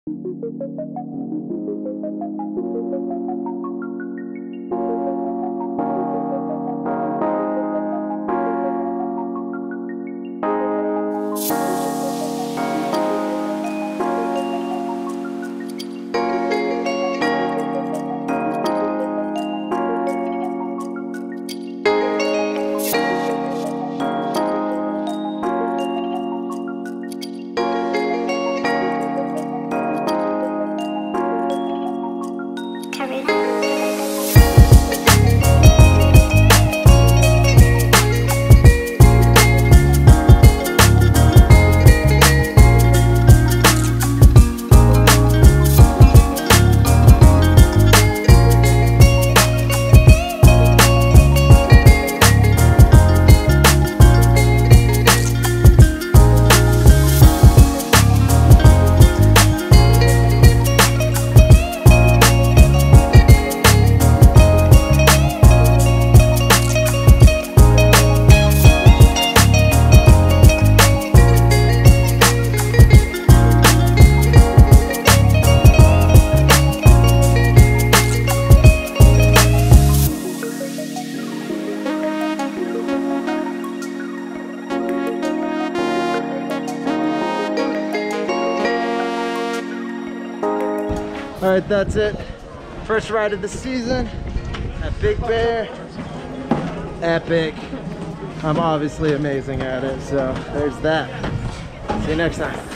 All right, that's it. First ride of the season at Big Bear. Epic. I'm obviously amazing at it, so there's that. See you next time.